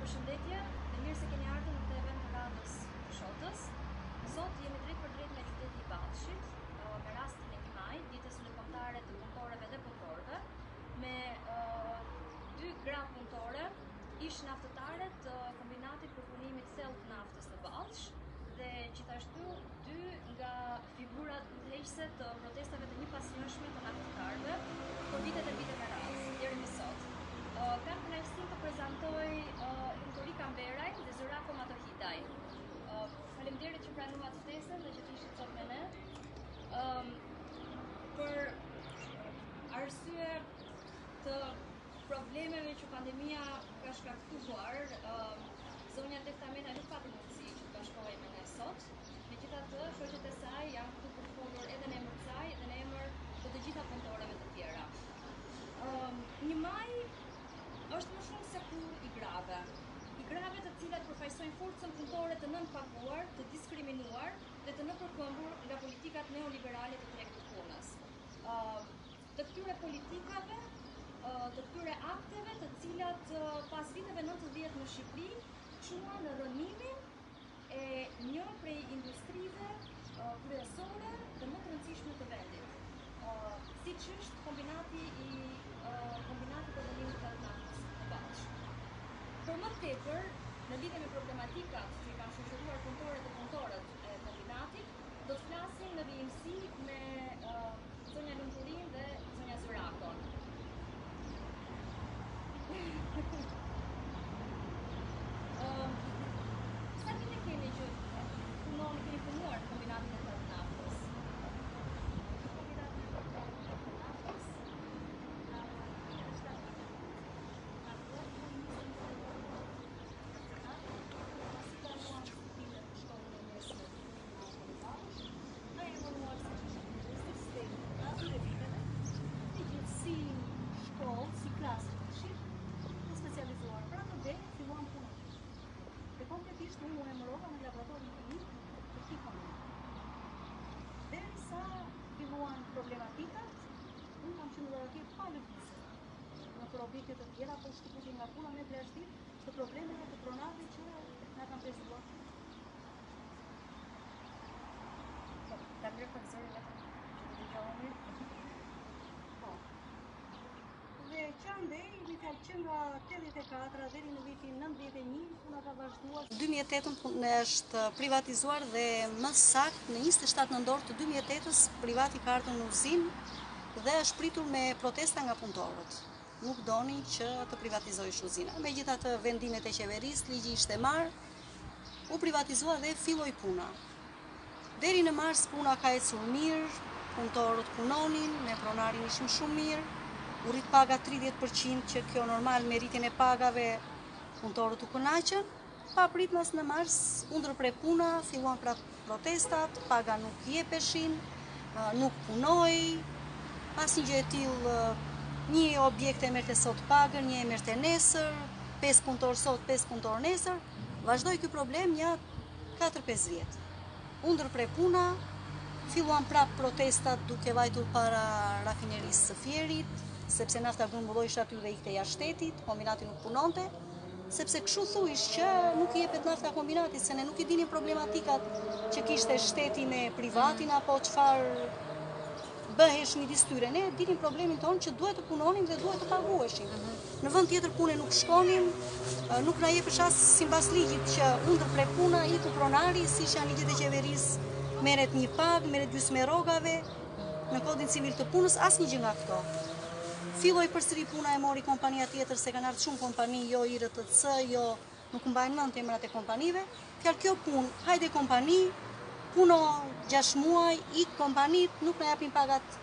Përshëndetje, dhe mirë se keni ardhur në këtë event të radhës të Shotës. Sot jemi drejt për drejt me qytetin e Ballshit, me rastin e 1 maj, ditës ndërkombëtare të punëtorëve dhe punëtorëve, me dy gra punëtore, ish naftëtare të kombinatit për punimin e thellë të naftës në Ballsh, dhe gjithashtu dy nga figurat udhëheqëse të protestave të njëpasnjëshme të naftëtarëve për vitet e vite me radhë deri më sot. Kam kënaqësinë të prezantoj Lumturi Kamberaj dhe Zyrako Matohidaj. Faleminderit që pranuat ftesën dhe që të ishit sot me ne. Për arsye të problemeve që pandemia ka shkaktuar, zonja Teftameta nuk pati mundësi që të bashkohej me ne sot. Megjithatë, shoqet e saj janë këtu për të folur edhe në emër të saj dhe në emër të gjitha punëtorëve të tjera. 1 maj është më shumë se kur i grave. I grave të cilat përfaqësojnë forcën punëtore të nënpaguar, të diskriminuar dhe të nëpërkëmbur nga politikat neoliberale të tregtit të punës. Të këtyre politikave, të këtyre akteve të cilat pas viteve 90 në Shqipëri çuan në rënimin e një prej industrive kryesore dhe më të rëndësishme të vendit, siç është kombinati për rënimin të naftës në Ballsh. Për më tepër, në lidhje me problematikat që i kanë shoqëruar punëtorët dhe punëtorët e kombinatit, do të flasim në vijimësi me zonja Lumturin dhe zonja Zyrakon. Sa vite keni që keni punuar në kombinatin e thellë të naftës? Unë u emërova në laboratorin klinik të këtij kombinati. Derisa filluan problematikat, unë kam qenë atje pa lëvizje në objekte të tjera, po shkëputje nga puna me vlerësim të problemeve të pronarëve që na kanë prezuar. Ta mirë për zërin vetëm që të dëgjohemi. Po. Dhe që andej, mi fjalë që nga 84 deri në vitin 91, puna ka vazhduar. 2008 është privatizuar dhe më saktë në 27 nëntor të 2008-s privati ka ardhur në uzinë dhe është pritur me protesta nga punëtorët. Nuk doni që të privatizojë uzina. Megjithatë vendimet e qeverisë, ligji ishte marrë, u privatizua dhe filloi puna. Deri në mars puna ka ecur mirë, punëtorët punonin, me pronarin ishim shumë mirë. U rrit paga 30% që kjo normal me rritjen e pagave punëtorët u kënaqën, pa prit mas në mars u ndërpre puna, filluan pra protestat, paga nuk jepeshin, nuk punoi, asnjë gjë e tillë, një objekt e merrte sot pagën, një e merrte nesër, 5 punëtor sot, 5 punëtor nesër, vazhdoi ky problem ja 4-5 vjet. U ndërpre puna, filluan prap protestat duke vajtur para rafinerisë së Fierit, sepse nafta grumbulloi aty dhe ikte jashtë shtetit, kombinati nuk punonte, sepse kështu thuish që nuk i jepet nafta kombinatit, se ne nuk i dinim problematikat që kishte shteti me privatin apo çfarë bëhesh midis tyre. Ne dinim problemin tonë që duhet të punonim dhe duhet të paguheshim. Në vend tjetër pune nuk shkonim, nuk na jepesh as sipas ligjit që u ndërpre puna, iku pronari, siç janë ligjet e qeverisë, merret një pagë, merret gjysmë rrogave, në kodin civil të punës asnjë gjë nga këto. Filloi përsëri puna, e mori kompania tjetër, se kanë ardhur shumë kompani, jo IRTC, jo nuk mbajnë mend emrat e kompanive. Fjalë kjo punë, hajde kompani, puno 6 muaj, ik kompanit, nuk na japin pagat.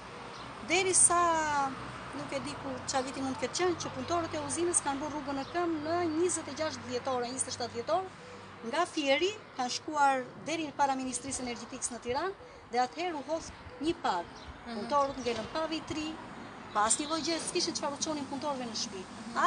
Derisa nuk e di ku çfarë viti mund të ketë qenë, që punëtorët e uzinës kanë bërë rrugën e këmbë në 26 dhjetor, 27 dhjetor, nga Fieri kanë shkuar deri para Ministrisë Energjetikës në Tiranë dhe atëherë u hodh një pagë. Punëtorët ngelën pa vitri, pa asnjë lloj gjë, s'kishin çfarë çonin punëtorëve në shtëpi.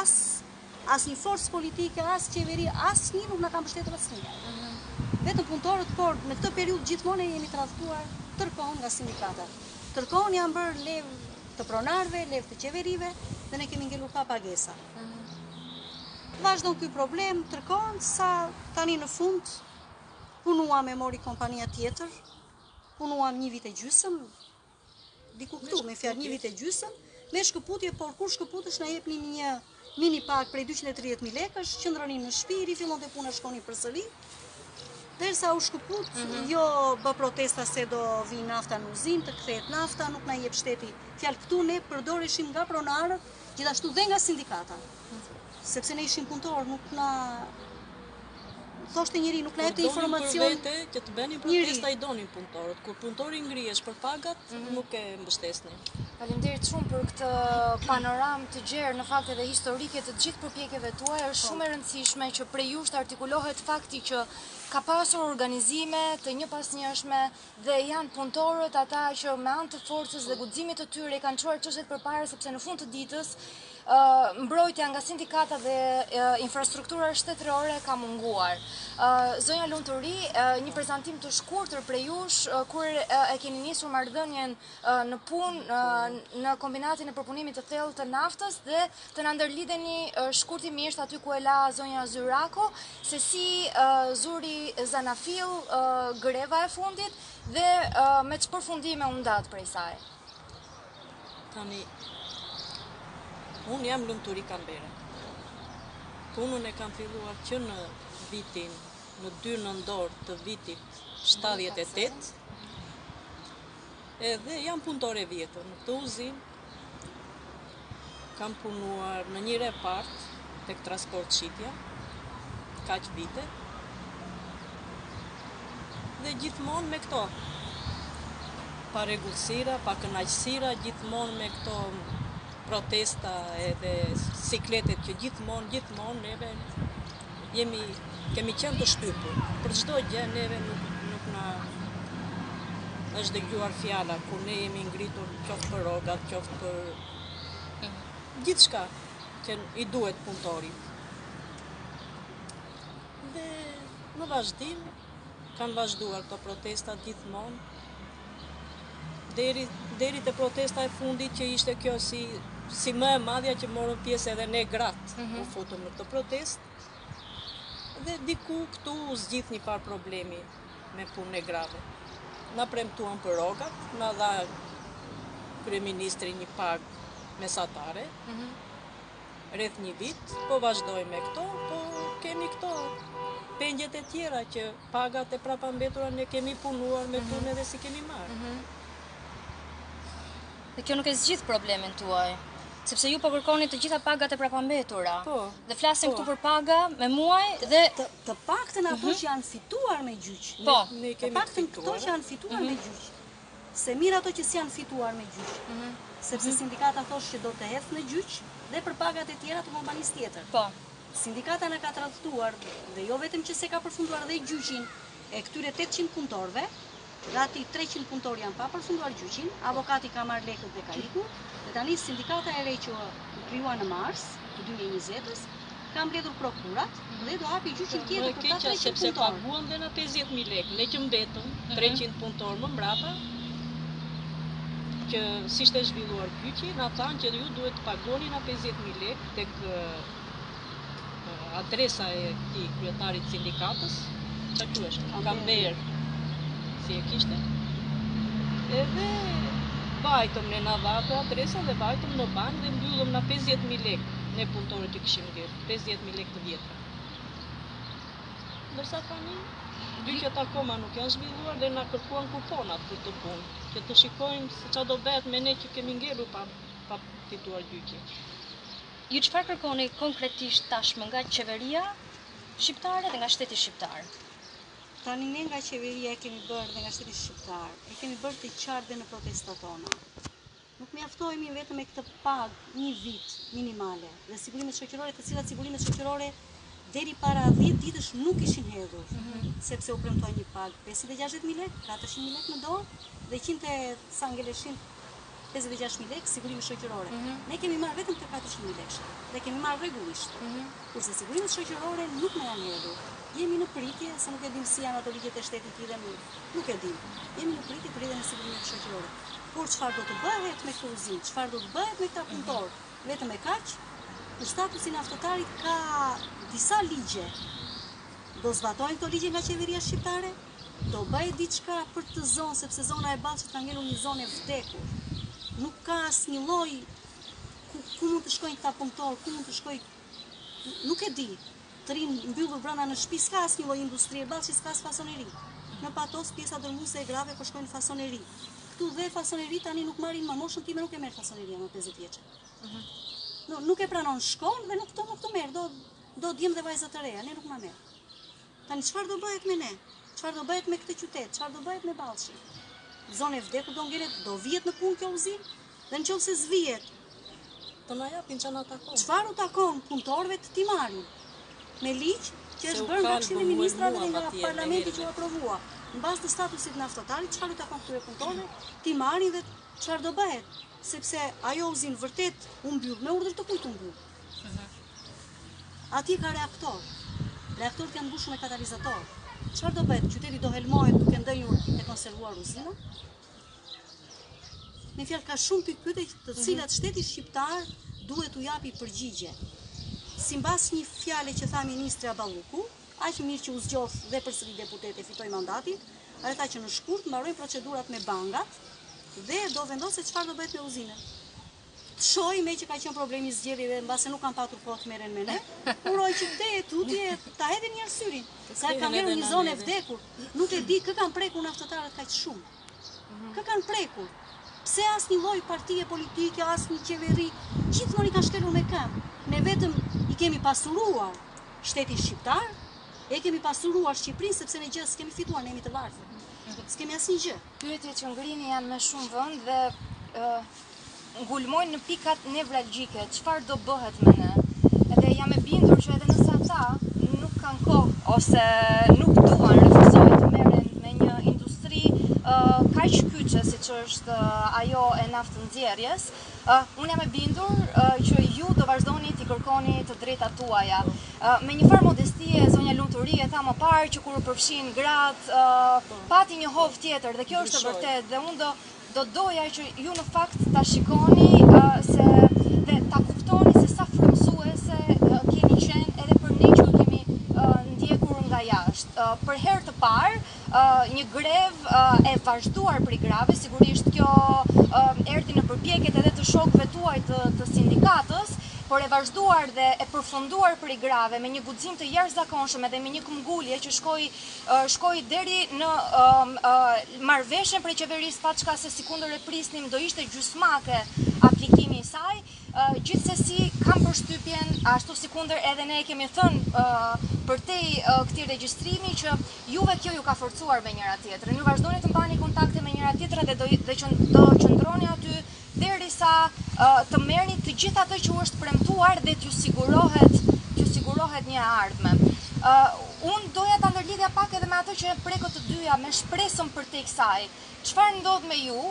Asnjë forcë politike, as qeveri, asnjë nuk na ka mbështetur asnjë. Vetëm punëtorët, por në këtë periudhë gjithmonë jemi tradhtuar tërkohën nga sindikatat. Tërkohën janë bërë levë të pronarëve, levë të qeverive dhe ne kemi ngelur pa pagesa. Vazhdon ky problem, tërkohën sa tani në fund punuam e mori kompania tjetër, punuam 1 vit e gjysmë, diku këtu, me fjalë 1 vit e gjysmë, me shkëputje, por kur shkëputesh na jepnin një mini pag prej 230.000 lekësh, qëndronin në shtëpi, rifillonte puna, shkonin përsëri. Derisa u shkëput, jo bë protesta se do vi nafta në uzinë, të kthehet nafta, nuk na jep shteti. Fjalë këtu ne përdoreshim nga pronarët, gjithashtu dhe nga sindikata. Sepse ne ishim punëtor, nuk na thoshte njëri, nuk na jepte informacion. Për vete që të bënin protesta i donin punëtorët. Kur punëtori ngrihesh për pagat, nuk e mbështesnin. Faleminderit shumë për këtë panoramë të gjerë, në fakt edhe historike të gjithë përpjekjeve tuaja. Është shumë e rëndësishme që prej jush të artikulohet fakti që ka pasur organizime të njëpasnjëshme dhe janë punëtorët ata që me anë të forcës dhe guximit të tyre kanë çuar çështjet përpara, sepse në fund të ditës mbrojtja nga sindikata dhe infrastruktura shtetërore ka munguar. Zonja Lumturi, një prezantim të shkurtër prej jush kur e keni nisur marrëdhënien në punë në kombinatin e përpunimit të thellë të naftës dhe të na ndërlidheni shkurtimisht aty ku e la zonja Zyrako, se si zuri Zanafil greva e fundit dhe me ç'përfundime u ndat prej saj. Tani unë jam Lumturi Kambere. Punën e kam filluar që në 2 nëntor të vitit 78, edhe jam punëtore vjetër në këtë uzinë. Kam punuar në një repart tek transport shitja, kaq vite. Dhe gjithmonë me këto pa rregullsira, pa kënaqësira, gjithmonë me këto protesta edhe sikletet që gjithmonë neve kemi qenë të shtypur. Për çdo gjë neve nuk na është dëgjuar fjala kur ne jemi ngritur qoftë për rrogat, qoftë për gjithçka që i duhet punëtorit. Dhe në vazhdim kanë vazhduar këto protesta gjithmonë deri te protesta e fundit që ishte kjo si më e madhja që morën pjesë edhe ne gratë u futëm në këtë protestë. Dhe diku këtu u zgjidh një farë problemi me punën e grave. Na premtuan për rrogat, na dha kryeministri një pagë mesatare, rreth 1 vit, po vazhdojmë me këto, po kemi këto pengjet e tjera që pagat e prapambetura ne kemi punuar me punë edhe si kemi marrë. Dhe kjo nuk e zgjidh problemin tuaj, sepse ju po kërkoni të gjitha pagat e prapambetura. Po. Dhe flasim këtu për paga me muaj dhe të paktën ato që janë fituar me gjyq. Po, Të paktën këto që janë fituar me gjyq. Se mirë ato që s'janë fituar me gjyq. Sepse sindikata thoshte që do të hedh në gjyq dhe për pagat e tjera të kompanisë tjetër. po. Sindikata na ka tradhtuar dhe jo vetëm që se ka përfunduar dhe gjyqin e këtyre 800 punëtorëve, gati 300 punëtor janë pa përfunduar gjyqin, avokati ka marrë lekët dhe ka ikur, dhe tani sindikata e re që u krijua në mars të 2020-s ka mbledhur prokurat dhe do hapi gjyqin tjetër për ta 300 sepse punëtor. paguan dhe na 50.000 lekë, ne që mbetëm 300 punëtor më mbrapa, që si ishte zhvilluar gjyqi, na thanë që ju duhet të pagoni na 50.000 lekë tek adresa e këtij kryetarit sindikatës, çka quhesh, Kamber, si e kishte. Edhe vajtëm ne na dha atë adresa dhe vajtëm në bankë dhe mbyllëm na 50.000 lekë. Ne punëtorët i kishim ngjerë 50.000 lekë të vjetra. Ndërsa tani gjyqet akoma nuk janë zhvilluar dhe na kërkuan kuponat për të punë, që të shikojmë se çfarë do bëhet me ne që kemi ngjerur pa fituar gjyqin. Ju çfarë kërkoni konkretisht tashmë nga qeveria shqiptare dhe nga shteti shqiptar? Tani ne nga qeveria e kemi bërë dhe nga shteti shqiptar, e kemi bërë të qartë dhe në protestat tona. Nuk mjaftohemi vetëm me këtë pagë 1 vit minimale dhe sigurimet shoqërore, të cilat sigurimet shoqërore deri para 10 ditësh nuk ishin hedhur, sepse u premtoi një pagë 560.000 lekë, 400.000 lekë në dorë dhe 100 sa ngeleshin 56.000 lekë sigurime shoqërore. Ne kemi marrë vetëm të 400.000 lekë dhe kemi marrë rregullisht. Kurse sigurimet shoqërore nuk na janë hedhur. Jemi në pritje, se nuk e dim si janë ato ligjet e shtetit lidhen, nuk e dim. Jemi në pritje për lidhjen e sigurimet shoqërore. Por çfarë do të bëhet me këtë uzinë, çfarë do të bëhet me këta punëtorë, vetëm e kaq, statusin aftëtarit ka disa ligje. Do zbatojnë këto ligje nga qeveria shqiptare, do bëjë diçka për të zonë, sepse zona e Ballshit ka ngelur një zonë e vdekur. Nuk ka asnjë lloj ku mund të shkojnë këta punëtorë, ku mund të shkojë, nuk e di. Të rinë mbyllur brenda në shtëpi, s'ka asnjë lloj industrie, Ballshi s'ka as fasoneri. Në Patos pjesa dërmuese e grave po shkojnë në fasoneri. Këtu dhe fasoneri tani nuk marrin më, moshën time nuk e merr fasoneria më 50 vjeçë. Nuk e pranon shkollë dhe nuk të merr, do djem dhe vajza të reja, ne nuk ma merr. Tani çfarë do bëhet me ne? Çfarë do bëhet me këtë qytet? Çfarë do bëhet me Ballshin? Zonë e vdekur do ngelet, do vihet në punë kjo uzinë? Dhe nëse zvihet, të na japin që na takon. Çfarë u takon punëtorëve të ti marrin? Me ligj që është bërë nga Këshilli i Ministrave dhe nga Parlamenti që u aprovua. Mbas të statusit naftatarit, çfarë u takon këtyre punëtorëve? Ti marrin dhe çfarë do bëhet? Sepse ajo uzinë vërtet u mbyll, me urdhër të kujt u mbyll? Atje ka reaktor. Reaktorët janë mbushur me katalizator. Çfarë do bëhet? Qyteti do helmohet duke ndënjur e konservuar uzinën? Me fjalë, ka shumë pikpyetje të cilat shteti shqiptar duhet u japi përgjigje. Simbas një fjale që tha ministri Aballuku, aq mirë që u zgjoth dhe përsëri deputet e fitoi mandatin, ai tha që në shkurt mbarojnë procedurat me bankat dhe do vendoset çfarë do bëhet me uzinën. Të shoj me që ka qenë problemi zgjedhjeve dhe mbase nuk kanë patur kohë të merren me ne, uroj që tutje ta hedhin një syrin. Sa ka ngelur një zonë e vdekur, nuk e di kë kanë prekur naftëtarët kaq shumë. Kë kanë prekur? Pse asnjë lloj partie politike, asnjë qeveri, gjithmonë i kanë shkelur me këmbë. Ne vetëm i kemi pasuruar shtetin shqiptar, e kemi pasuruar Shqipërinë sepse ne gjë s'kemi fituar, ne jemi të varfër. S'kemi asnjë gjë. Pyetjet që ngrini janë me shumë vend dhe ngulmojnë në pikat nevralgjike, çfarë do bëhet me ne? Edhe jam e bindur që edhe nëse ata nuk kanë kohë ose nuk duan, refuzojnë të merren me një industri kaq kyçe siç është ajo e naftënxjerrjes, unë jam e bindur që ju do vazhdoni t'i kërkoni të drejtat tuaja. Me një farë modestie, zonja Lumturi e tha më parë që kur u përfshin gratë, pati një hovë tjetër dhe kjo është e vërtetë dhe unë do doja që ju në fakt ta shikoni dhe ta kuptoni se sa frymëzuese keni qenë edhe për ne që kemi ndjekur nga jashtë. Për herë të parë, një grevë e vazhduar për i grave, sigurisht kjo erdhi në përpjekjet edhe të shokëve tuaj të sindikatës, por e vazhduar dhe e përfunduar për i grave me një guxim të jashtëzakonshëm edhe me një këmbgulje që shkoi deri në marrëveshjen prej qeverisë, pa çka se sikundër e prisnim do ishte gjysmake aplikimi i saj. Gjithsesi kam përshtypjen, ashtu sikundër edhe ne kemi thënë përtej këtij regjistrimi që juve kjo ju ka forcuar me njëra tjetrën. Ju vazhdoni të mbani kontakte me njëra tjetrën dhe do qëndroni aty derisa të merrni të gjithë ato që u është premtuar dhe t'ju sigurohet një ardhme. Unë doja ta ndërlidhja pak edhe me ato që prekët të dyja me shpresën përtej kësaj. Çfarë ndodh me ju?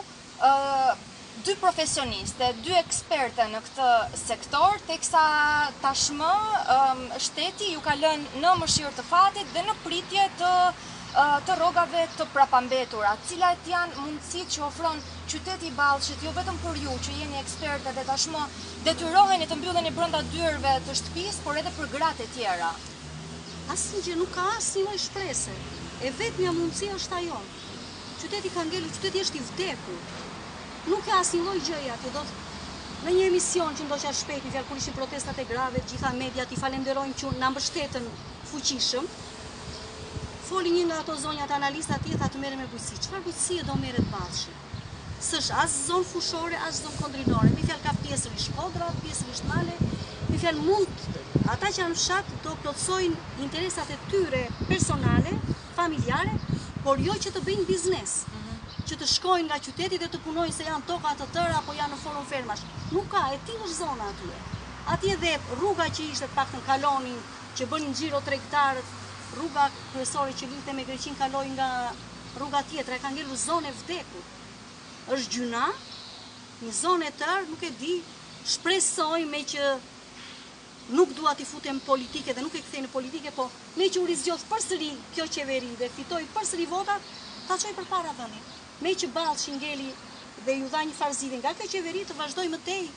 Dy profesioniste, dy eksperte në këtë sektor, teksa tashmë shteti ju ka lënë në mëshirë të fatit dhe në pritje të rrogave të prapambetura, cilat janë mundësitë që ofron qyteti i Ballshit, jo vetëm për ju që jeni ekspertë dhe tashmë detyroheni të mbylleni brenda dyrëve të shtëpisë, por edhe për gratë e tjera. Asnjë gjë, nuk ka asnjë lloj shprese. E vetmja mundësi është ajo. Qyteti ka ngelur, qyteti është i vdekur. Nuk ka asnjë lloj gjëje aty. Në një emision që ndoshta shpejt, në fjalë kur ishin protestat e grave, gjitha mediat i falenderojmë që na mbështetën fuqishëm. Foli një nga ato zonjat analistat atje, tha të merrem me bujqësi. Çfarë bujqësie do merret Ballshi? S'është as zonë fushore, as zonë kondrinore. Me fjalë ka pjesërisht Shkodra, pjesërisht Male. Me fjalë ata që janë fshat do plotësojnë interesat e tyre personale, familjare, por jo që të bëjnë biznes. Që të shkojnë nga qyteti dhe të punojnë se janë toka të tëra apo janë në forum fermash. Nuk ka, e tillë është zona atje. Atje dhe rruga që ishte të paktën kalonin, që bënin xhiro tregtarët, rruga kryesore që lidhte me Greqinë kaloi nga rruga tjetër, e ka ngelur zonë e vdekur. Është gjuna, një zonë e tërë, nuk e di, shpresoj me që nuk dua t'i futem politike dhe nuk e kthej në politike, po me që u rizgjoth përsëri kjo qeveri dhe fitoi përsëri votat, ta çoj përpara vendin. Me që Ballshi ngeli dhe ju dha një farëzidhe nga kjo qeveri të vazhdoj mëtej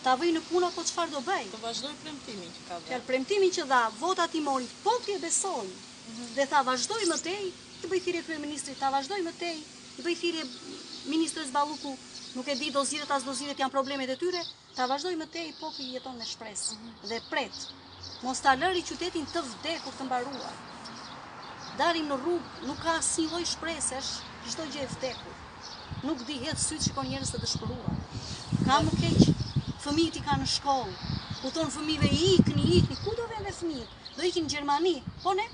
ta vëj në puna, po çfarë do bëj? Të vazhdoj premtimin që ka Fjalë premtimin që dha, votat i mori, populli e besoi. Dhe tha vazhdoj më tej, të bëj thirrje kryeministrit, ta vazhdoj më tej, i bëj thirrje ministres Balluku, nuk e di do zgjidhet as do zgjidhet, janë problemet e tyre, ta vazhdoj më tej, populli jeton me shpresë dhe pret. Mos ta lëri qytetin të vdekur të mbaruar. Darim në rrugë, nuk ka asnjë lloj shpresësh, çdo gjë e vdekur. Nuk di hedh syt, shikon njerëz të dëshpëruar. Ka më keq, fëmijët i kanë në shkollë. U thon fëmijëve ikni, ku do vende fëmijët? Do ikin në Gjermani, po ne?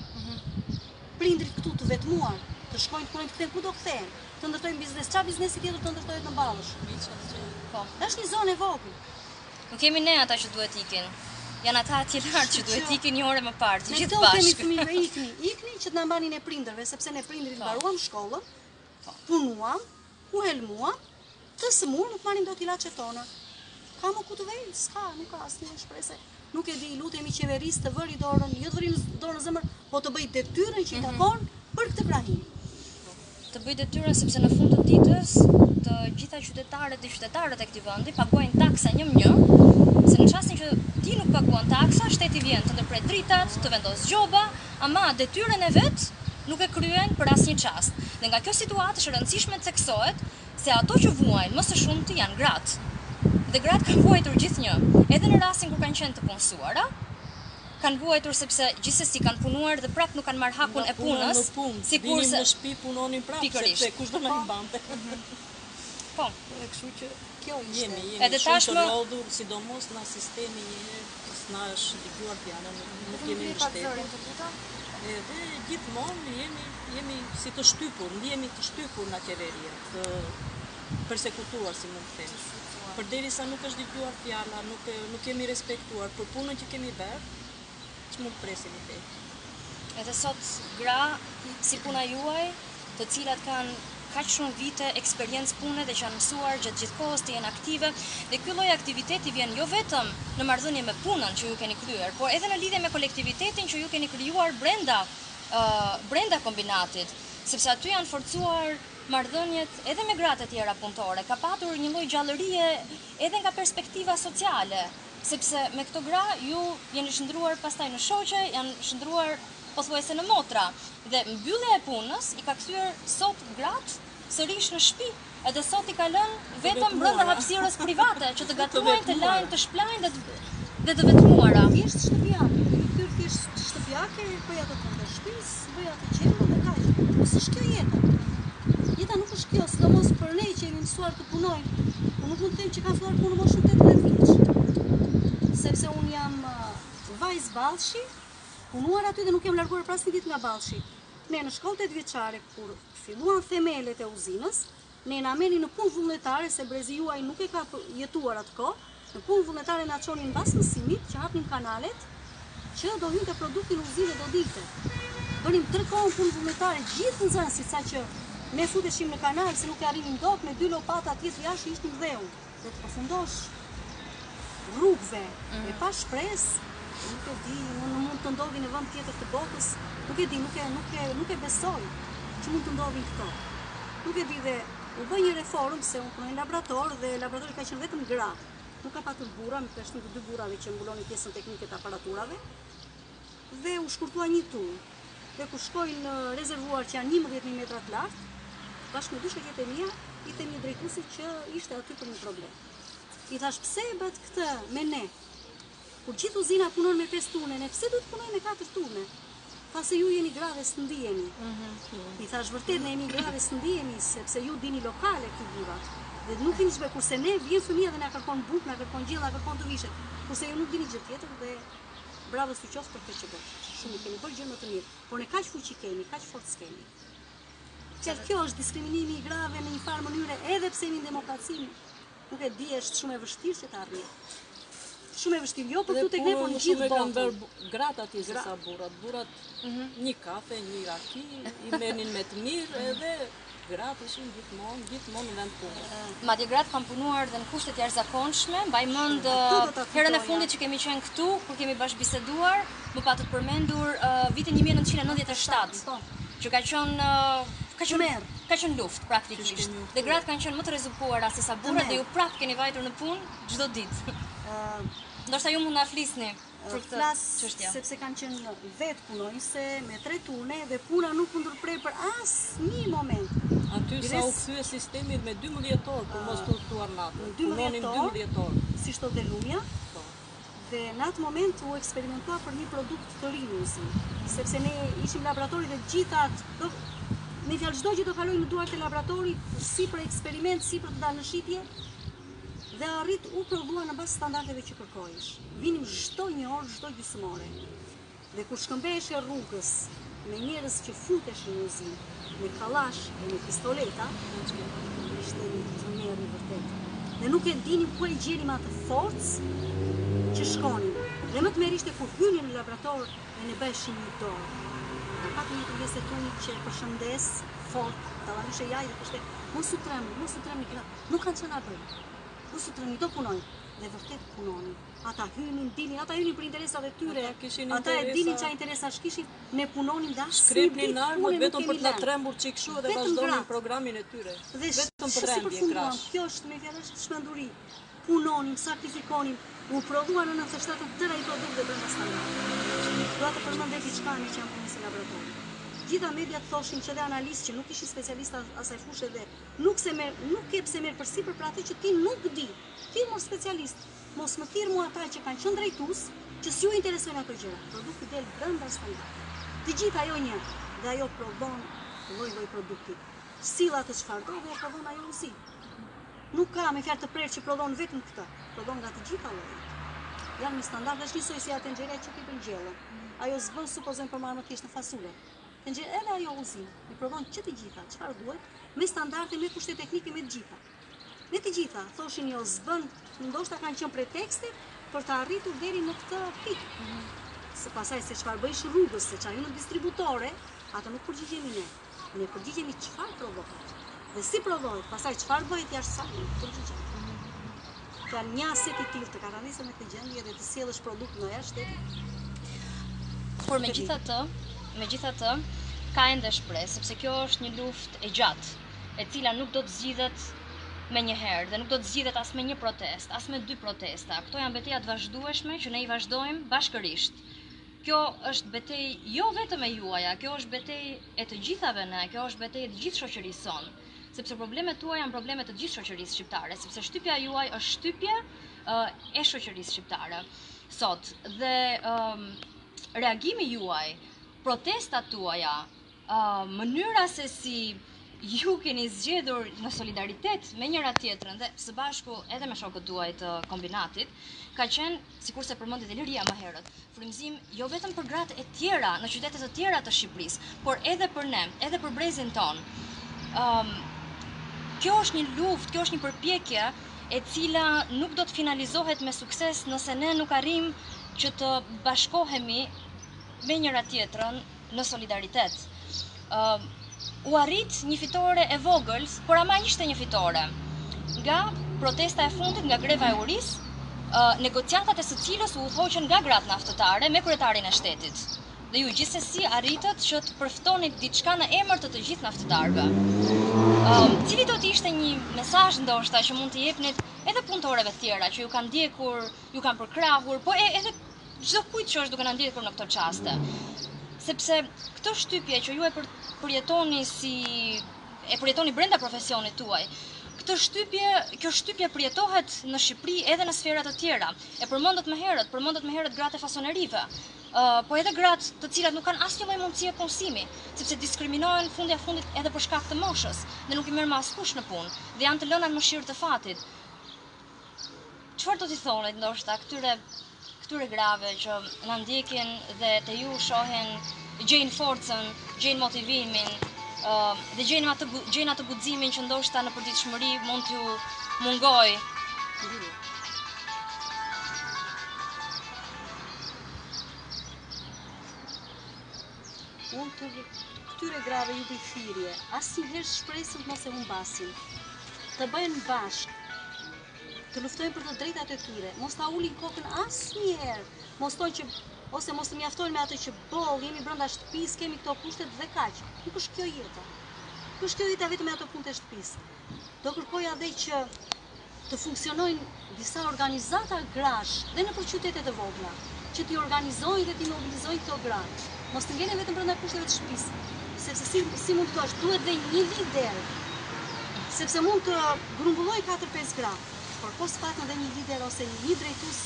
Prindrit këtu të vetmuar, të shkojnë të punojnë, të kthehen, ku do kthehen? Të ndërtojnë biznes, çfarë biznesi tjetër të ndërtohet në Ballësh? Po. Është një zonë e vogël. Nuk kemi ne ata që duhet ikin. Janë ata atje lart që duhet ikin një orë më parë, të Ne gjithë këto kemi bashkë. fëmijëve ikni që të na mbanin e prindërve, sepse ne prindrit mbaruam shkollën, punuam, u helmuam, të sëmur nuk marrim dot ilaçet tona. Ka më ku të vej? S'ka, nuk ka asnjë shpresë. Nuk e di, lutemi qeverisë të vëri dorën, jo të vëri dorën në zemër, po të bëj detyrën që i takon për këtë krahim. Të bëj detyrën sepse në fund të ditës të gjitha qytetarët e qytetarët e këtij vendi paguajnë taksa 1/1, se në çastin që ti nuk paguan taksa, shteti vjen të ndërpret dritat, të vendos gjoba, ama detyrën e vet nuk e kryen për asnjë çast. Dhe nga kjo situatë është e rëndësishme të theksohet se ato që vuajnë më së shumti janë gratë. Dhe gratë kanë vuajtur gjithnjë, edhe në rastin kur kanë qenë të punësuara, kanë vuajtur sepse gjithsesi kanë punuar dhe prap nuk kanë marrë hakun e punës, sikurse në shtëpi punonin prapë, sepse kush do na i mbante. Po, Kështu që Kjo ishte. jemi Edhe shumë të tashmë- lodhur, sidomos në sistemi s'na është dëgjuar fjala, nuk jemi Pak mbështetur. zërin të tuta. Edhe gjithmonë jemi si të shtypur, ndihemi të shtypur nga qeveria, të persekutuar, si mund të them. Përderisa nuk është dëgjuar fjala, nuk kemi respektuar për punën që kemi bërë, ç'mund të presim i tej. edhe sot gra si puna juaj, të cilat kanë kaq shumë vite eksperiencë pune dhe që janë mësuar gjatë gjithë kohës të jenë aktive, dhe ky lloj aktiviteti vjen jo vetëm në marrëdhënie me punën që ju keni kryer, por edhe në lidhje me kolektivitetin që ju keni krijuar brenda kombinatit, sepse aty janë forcuar marrëdhëniet edhe me gratë e tjera punëtore, ka patur një lloj gjallërie edhe nga perspektiva sociale, sepse me këto gra ju jeni shndruar pastaj në shoqe, janë shndruar pothuajse në motra, dhe mbyllja e punës i ka kthyer sot gratë sërish në shtëpi, edhe sot i ka lënë vetëm brenda hapësirës private që të gatuajnë, të lajnë, të shplajnë dhe të vetmuara. Thjesht shtëpiake, kemi kthyer thjesht shtëpiake, bëja të punë të shtëpisë, bëja të qenë dhe kaq. Mos është kjo jeta. Jeta nuk është kjo, sidomos për ne që jemi mësuar të punojmë. Unë nuk mund të them që kam filluar punë më shumë 18 vjeç. Sepse unë jam vajzë Ballshi, punuar aty dhe nuk jam larguar për asnjë ditë nga Ballshi. Ne në shkollë 8 vjeçare kur filluan themelet e uzinës, ne na merrnin në punë vullnetare se brezi juaj nuk e ka jetuar atë kohë. Në punë vullnetare na çonin mbas mësimit që hapnin kanalet që do hynte produkti në uzinë do dilte. Bënim 3 kohë punë vullnetare gjithë nxënësit sa që ne futeshim në kanal se nuk e arrinim dot me 2 lopata tjetër jashtë ishtim dheu. Dhe të përfundosh rrugëve me pa shpresë, nuk e di, nuk mund të ndodhi në vend tjetër të botës, nuk e di, nuk e besoj që mund të ndodhin këto. Nuk e di dhe u bë një reformë se unë punoj në laborator dhe laboratori ka qenë vetëm gra. Nuk ka patur burra, me përshtim të 2 burrave që mbulonin pjesën teknike të aparaturave. Dhe u shkurtua një tur. Dhe ku shkojnë në rezervuar që janë 11.000 metra të lartë, bashkë me 2 shoqet e mia, ishte një drejtuesi që ishte aty për një problem. I thash pse e bët këtë me ne? Kur gjithë uzina punon me 5 turne, ne pse duhet punojmë me 4 turne? Tha se ju jeni gra dhe s'ndiheni. I thash vërtet ne jemi gra dhe s'ndihemi sepse ju dini lokale këtu viva. Dhe nuk dini ç'bë, kurse ne vjen fëmia dhe na kërkon bukë, na kërkon gjell, na kërkon të vishet. Kurse ju nuk dini gjë tjetër dhe bravo s'u qof për këtë që bëj. Shumë keni bërë gjë më të mirë, por ne kaq fuqi kemi, kaq forcë kemi. Kjo është diskriminimi i grave në një farë mënyre, edhe pse jemi në demokraci, nuk e di, është shumë e vështirë që ta arrihet. Shumë e vështirë, jo për këtu tek ne, por në gjithë kanë botën. bërë gratë aty se sa burrat. Burrat një kafe, një raki, i merrnin me të mirë, edhe gratë ishin gjithmonë në vend pune. Madje gratë kanë punuar dhe në kushte të jashtëzakonshme, mbaj mend herën e fundit që kemi qenë këtu, kur kemi bashkëbiseduar, më patët përmendur vitin 1997, që ka qenë ka qenë luftë praktikisht. Dhe gratë kanë qenë më të rrezukuara se sa burrat dhe ju prapë keni vajtur në punë çdo ditë. Ndoshta ju mund na flisni për këtë çështje. Sepse kanë qenë vetë punonjëse me 3 turne dhe puna nuk u ndërprer për asnjë moment. Aty sa u kthye sistemi me 12 orë për mos turptuar natën. Punonin 12 orë. Si shto dhe lumja. Dhe në atë moment u eksperimentua për një produkt të ri në uzinë, sepse ne ishim laboratori dhe gjithat, me fjalë çdo gjë do kaloj në duart e laboratorit, si për eksperiment, si për të dalë në shitje, dhe arrit u prodhua në bazë standardeve që kërkojsh. Vinim çdo një orë, çdo gjysmore. Dhe kur shkëmbeheshe rrugës me njerëz që futeshin në uzinë, me kallash e me pistoleta, ishte një tmerr i vërtet. Dhe nuk e dinim ku e gjenim atë forcë që shkonin. Dhe më të merr ishte kur hynin në laborator dhe ne bëheshin një dorë. Ka pak një pjesë tuni që përshëndes fort, dallamishë jaj dhe thoshte, mos u tremni, nuk kanë çfarë na bëjnë. Mos u tremni, do punojnë. Dhe vërtet punonin. Ata hynin, dilnin, ata hynin për interesat e tyre. Ata e dinin çfarë interesash kishin, ne punonin dash. Shkrepnin armët vetëm për të na trembur çikshu dhe vazhdonin programin e tyre. Vetëm për rendje krash. Kjo është me fjalë çmenduri. Punonim, sakrifikonim, u prodhua në 97 tëra i produkte brenda standardit. Do të përmendej diçka në që jam punës në laborator. Gjitha mediat thoshin që dhe analistë që nuk ishin specialistë asaj fushë dhe nuk e pse merr përsipër për atë që ti nuk di. Ti mos specialist, mos më thirr mua ata që kanë qenë drejtues, që s'ju interesojnë ato gjëra. Produkti del brenda standardit. Të gjithë ajo një dhe ajo prodhon lloj produkti. Silla të çfarë do dhe prodhon ajo uzi. Nuk ka me fjalë të prerë që prodhon vetëm këtë, prodhon nga të gjitha llojet. Janë me standarde, është njësoj si atë tenxheria që ti bën gjellën. Ajo s'bën supozojmë për marrë më thjesht në fasule. Tenxheria edhe ajo uzinë, i prodhon që të gjitha, çfarë duhet, me standarde, me kushte teknike, me të gjitha. Me të gjitha, thoshin jo s'bën, ndoshta kanë qenë pretekste për të arritur deri në këtë pikë. Se pasaj se çfarë bëjsh rrugës, se çfarë në distributore, ato nuk përgjigjemi ne. Ne përgjigjemi çfarë prodhohet. Dhe si prodhohet, pasaj çfarë bëhet jashtë saj, përgjigjem. Janë një aset i tillë të kananisë me këtë gjendje dhe të sjellësh produkt nga jashtë shtetit. Por megjithatë, ka ende shpresë, sepse kjo është një luftë e gjatë, e cila nuk do të zgjidhet me një herë dhe nuk do të zgjidhet as me një protestë, as me 2 protesta. Këto janë betejë të vazhdueshme që ne i vazhdojmë bashkërisht. Kjo është betejë jo vetëm e juaja, kjo është betejë e të gjithave ne, kjo është betejë e të gjithë shoqërisë sonë. Sepse problemet tuaja janë probleme të gjithë shoqërisë shqiptare, sepse shtypja juaj është shtypje e shoqërisë shqiptare sot. Dhe reagimi juaj, protestat tuaja, mënyra se si ju keni zgjedhur në solidaritet me njëra tjetrën dhe së bashku edhe me shokët tuaj të kombinatit, ka qenë, sikurse përmendit Eliria më herët, frymëzim jo vetëm për gratë e tjera në qytete të tjera të Shqipërisë, por edhe për ne, edhe për brezin ton. Kjo është një luftë, kjo është një përpjekje e cila nuk do të finalizohet me sukses nëse ne nuk arrim që të bashkohemi me njëra tjetrën në solidaritet. U arrit një fitore e vogël, por ama ishte një fitore. Nga protesta e fundit, nga greva e urisë, negociatat e së cilës u udhëhoqën nga gratë naftëtare me kryetarin e shtetit. Dhe ju gjithsesi arritët që të përftonit diçka në emër të gjithë naftëtarëve. Cili do të ishte një mesazh ndoshta që mund të jepnit edhe punëtorëve të tjera që ju kanë ndjekur, ju kanë përkrahur, po edhe çdo kujt që është duke na ndjekur në këto çaste. Sepse këtë shtypje që ju e përjetoni brenda profesionit tuaj, kjo shtypje përjetohet në Shqipëri edhe në sfera të tjera. E përmendët më herët gratë e fasonerive, po edhe gratë të cilat nuk kanë asnjë lloj mundësie punësimi, sepse diskriminohen fundja fundit edhe për shkak të moshës dhe nuk i merr më askush në punë dhe janë të lëna në mëshirë të fatit. Çfarë do t'i thonet ndoshta këtyre grave që na ndjekin dhe te ju shohin, gjejnë forcën, gjejnë motivimin dhe gjejnë atë guximin që ndoshta në përditshmëri mund t'ju mungoj. Unë të këtyre grave ju bëj thirrje, asnjëherë shpresën mos e humbasin. Të bëjnë bashkë, të luftojnë për të drejtat e tyre, mos ta ulin kokën asnjëherë, mos thonë që ose mos të mjaftojnë me atë që jemi brenda shtëpisë, kemi këto kushtet dhe kaq. Nuk është kjo jeta. përshkëdita vetëm e ato punë të shtëpisë. Do kërkoja dhe që të funksionojnë disa organizata grash dhe në për qytetet e vogla, që t'i organizojnë dhe t'i mobilizojnë këto gra. Mos të ngelen vetëm brenda kushteve të shtëpisë, sepse si mund të thosh, duhet dhe një lider, sepse mund të grumbulloj 4-5 gra, por po s'patën dhe një lider ose një drejtues,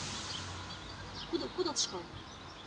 ku do të shkojnë?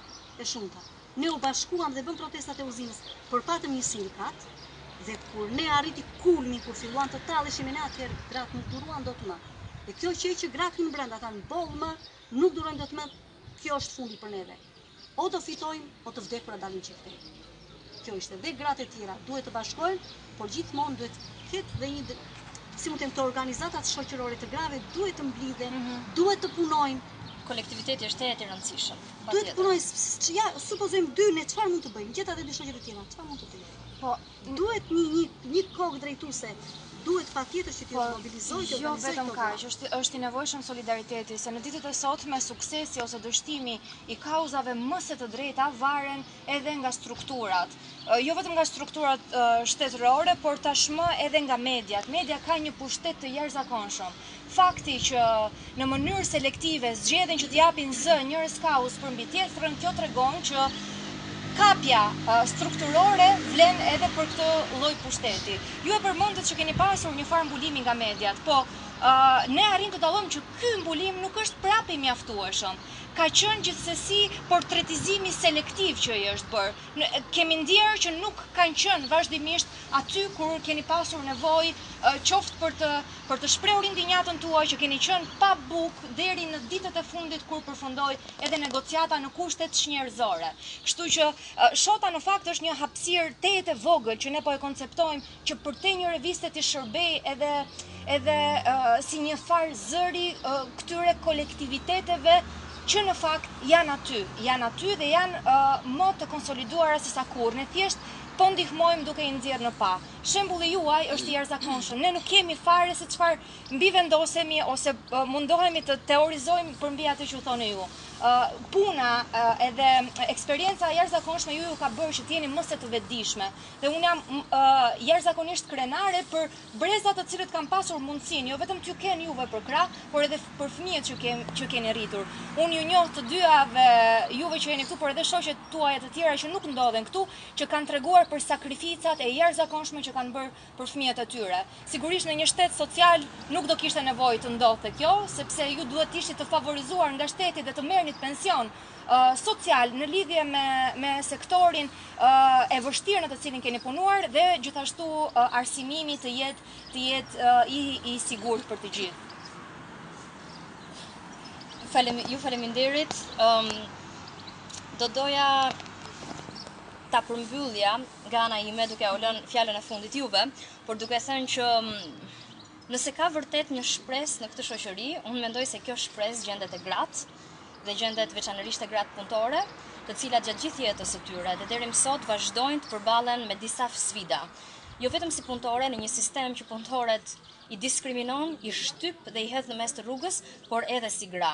E shumta. Ne u bashkuam dhe bëm protestat e uzinës, por patëm një sindikat, dhe kur ne arriti kulmin, kur filluan të talleshim ne atëherë, gratë nuk duruan dot më. Dhe kjo që gratë në brenda, ata në bollë më, nuk durojnë dot më, kjo është fundi për neve. O të fitojmë, o të vdek për dalin që këtej. Kjo ishte. Dhe gratë e tjera duhet të bashkojnë, por gjithmonë duhet ketë dhe një, si mund të them, të organizatat shoqërore të grave duhet të mblidhen, duhet të punojnë. Kolektiviteti është e rëndësishëm. Duhet të punojnë, ja, supozojmë dy, ne çfarë mund të bëjmë? Gjeta dhe dy shoqet e tjera, çfarë mund të bëjmë? Po, duhet një kokë drejtuese, duhet patjetër që t'ju mobilizojë, jo vetëm kaq, është i nevojshëm solidariteti, se në ditët e sotme suksesi ose dështimi i kauzave më së të drejta varen edhe nga strukturat. Jo vetëm nga strukturat shtetërore, por tashmë edhe nga mediat. Media ka një pushtet të jashtëzakonshëm. Fakti që në mënyrë selektive zgjedhin që t'japin zë njërës kauz për mbi tjetrën, kjo tregon që kapja strukturore vlen edhe për këtë lloj pushteti. Ju e përmendët që keni pasur një farë mbulimi nga mediat, po ne arrim të dallojmë që ky mbulim nuk është prapë i mjaftueshëm. Ka qenë gjithsesi portretizimi selektiv që i është bërë. Kemi ndjerë që nuk kanë qenë vazhdimisht aty kur keni pasur nevojë qoftë për të shprehur indinjatën tuaj, që keni qenë pa bukë deri në ditët e fundit kur përfundoi edhe negociata në kushte të njerëzore. Kështu që Shota në fakt është një hapësirë tejet e vogël që ne po e konceptojmë që për te një reviste të shërbej edhe si një farë zëri këtyre kolektiviteteve që në fakt janë aty dhe janë më të konsoliduara se sa kurrë. Ne thjesht po ndihmojmë duke i nxjerrë në pa. Shembulli juaj është i jashtëzakonshëm. Ne nuk kemi fare se çfarë mbi vendosemi ose mundohemi të teorizojmë për mbi atë që thoni ju. Puna edhe eksperienca jashtëzakonshme ju ka bërë që t'jeni më së të vetëdijshme. Dhe unë jam jashtëzakonisht krenare për brezat të cilët kanë pasur mundësinë, jo vetëm t'ju kenë juve për krah, por edhe për fëmijët që keni rritur. Unë ju njoh të dyave juve që jeni këtu, por edhe shoqet tuaja të tjera që nuk ndodhen këtu, që kanë treguar për sakrificat e jashtëzakonshme që kanë bërë për fëmijët e tyre. Sigurisht në një shtet social nuk do kishte nevojë të ndodhte kjo, sepse ju duhet të ishit të favorizuar nga shteti dhe të merrnit pension social në lidhje me sektorin e vështirë në të cilin keni punuar dhe gjithashtu arsimimi të jetë i sigurt për të gjithë. Ju faleminderit. Do doja ta përmbyllja nga ana ime duke u lënë fjalën e fundit juve, por duke thënë që nëse ka vërtet një shpresë në këtë shoqëri, unë mendoj se kjo shpresë gjendet e gratë dhe gjendet veçanërisht e gratë punëtore, të cilat gjatë gjithë jetës së tyre dhe deri më sot vazhdojnë të përballen me disa sfida. Jo vetëm si punëtore në një sistem që punëtorët i diskriminon, i shtyp dhe i hedh në mes të rrugës, por edhe si gra.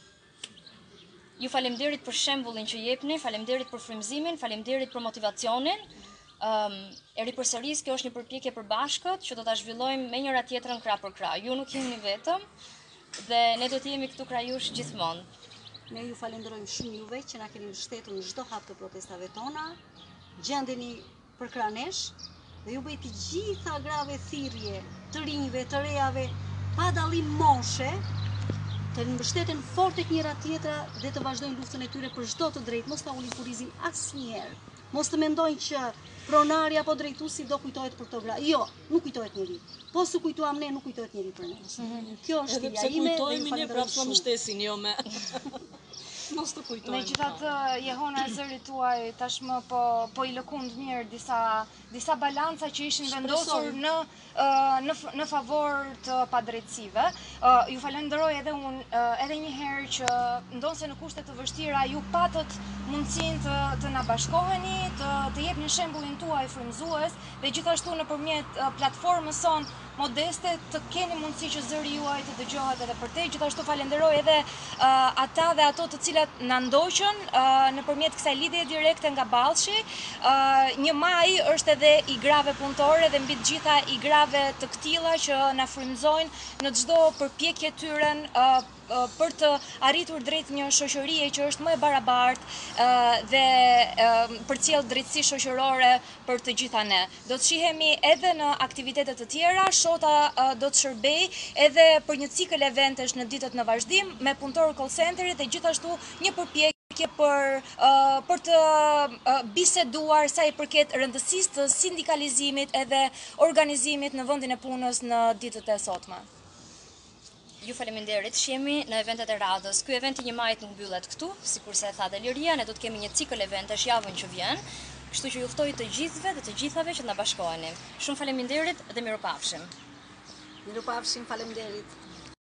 Ju faleminderit për shembullin që jepni, faleminderit për frymëzimin, faleminderit për motivacionin. E ripërsëris, kjo është një përpjekje përbashkët që do ta zhvillojmë me njëra tjetrën krah për krah. Ju nuk jeni vetëm dhe ne do të jemi këtu krah jush gjithmonë. Ne ju falenderojmë shumë juve që na keni mbështetur në çdo hap të protestave tona. Gjendeni për krah nesh dhe ju bëj të gjitha grave thirrje, të rinjve, të rejave, pa dallim moshe, të mbështeten fort tek njëra tjetra dhe të vazhdojnë luftën e tyre për çdo të drejtë, mos ta ulin kurrizin asnjëherë. Mos të mendojnë që pronari apo drejtuesi do kujtohet për këto gra. Jo, nuk kujtohet njeri. Po su kujtuam ne, nuk kujtohet njeri për ne. Kjo është stilja ime. Edhe pse kujtojmë ne prapë më shtesin, jo me. Mos të kujtojmë. Megjithatë, jehona e zërit tuaj tashmë po i lëkund mirë disa balanca që ishin vendosur në favor të padrejtësive. Ju falenderoj edhe unë edhe një herë që ndonse në kushte të vështira ju patët mundësinë të na bashkoheni, të jepni shembullin tuaj frymëzues dhe gjithashtu nëpërmjet platformës son modeste të keni mundësi që zëri juaj të dëgjohet edhe për te. Gjithashtu falenderoj edhe ata dhe ato të cilat na ndoqën nëpërmjet kësaj lidhje direkte nga Ballshi. 1 maj është edhe i grave punëtore dhe mbi të gjitha i grave të këtilla që na frymëzojnë në çdo përpjekje tyre për të arritur drejt një shoqërie që është më e barabartë dhe përcjell drejtësi shoqërore për të gjitha ne. Do të shihemi edhe në aktivitete të tjera, Shota do të shërbej edhe për një cikël eventesh në ditët në vazhdim me punëtorë call centerit dhe gjithashtu një përpjekje për të biseduar sa i përket rëndësisë të sindikalizimit edhe organizimit në vendin e punës në ditët e sotme. Ju faleminderit, shihemi në eventet e radhës. Ky eventi 1 majit nuk mbyllet këtu, sikurse e tha dhe Liria, ne do të kemi një cikël eventesh javën që vjen, kështu që ju ftoj të gjithëve dhe të gjithave që na bashkoheni. Shumë faleminderit dhe mirupafshim. Mirupafshim, faleminderit.